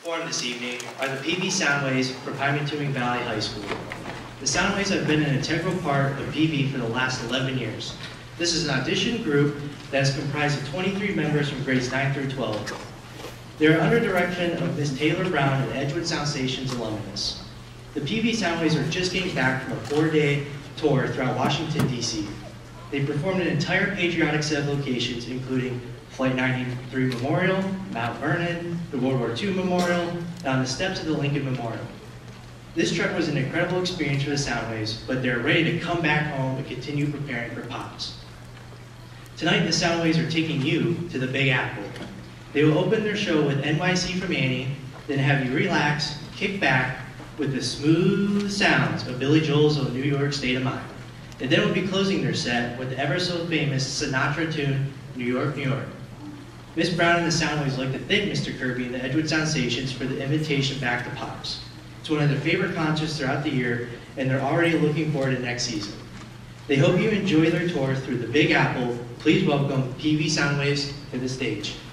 perform this evening are the PV Soundwaves from Pymatuning Valley High School. The Soundwaves have been an integral part of PV for the last 11 years. This is an audition group that is comprised of 23 members from grades 9 through 12. They are under direction of Ms. Taylor Brown, an Edgewood Sound Station's alumnus. The PV Soundwaves are just getting back from a 4-day tour throughout Washington, D.C. They performed an entire patriotic set of locations, including Flight 93 Memorial, Mount Vernon, the World War II Memorial, down the steps of the Lincoln Memorial. This trip was an incredible experience for the Soundwaves, but they're ready to come back home and continue preparing for Pops. Tonight, the Soundwaves are taking you to the Big Apple. They will open their show with NYC from Annie, then have you relax, kick back with the smooth sounds of Billy Joel's "O New York State of Mind." And then we'll be closing their set with the ever so famous Sinatra tune, "New York, New York." Miss Brown and the Soundwaves like to thank Mr. Kirby and the Edgewood Sound Stations for the invitation back to Pops. It's one of their favorite concerts throughout the year, and they're already looking forward to next season. They hope you enjoy their tour through the Big Apple. Please welcome PV Soundwaves to the stage.